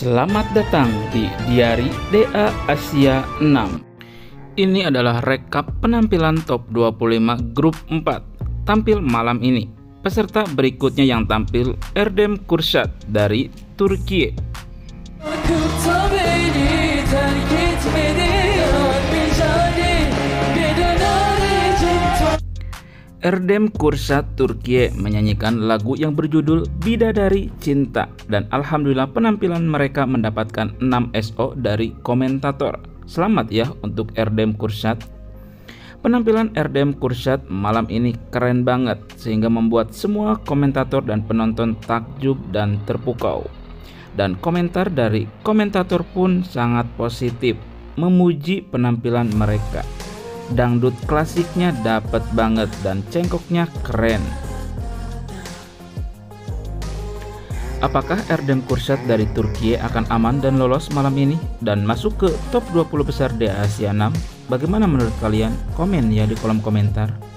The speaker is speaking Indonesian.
Selamat datang di Diari DA Asia 6. Ini adalah rekap penampilan top 25 grup 4 tampil malam ini. Peserta berikutnya yang tampil Erdem Kürşat dari Turkiye. Erdem Kürşat Turkiye menyanyikan lagu yang berjudul Bidadari Cinta, dan alhamdulillah penampilan mereka mendapatkan 6 SO dari komentator. Selamat ya untuk Erdem Kürşat. Penampilan Erdem Kürşat malam ini keren banget sehingga membuat semua komentator dan penonton takjub dan terpukau. Dan komentar dari komentator pun sangat positif, memuji penampilan mereka. Dangdut klasiknya dapet banget dan cengkoknya keren. Apakah Erdem Kürşat dari Turkiye akan aman dan lolos malam ini dan masuk ke top 20 besar di Asia 6? Bagaimana menurut kalian? Komen ya di kolom komentar.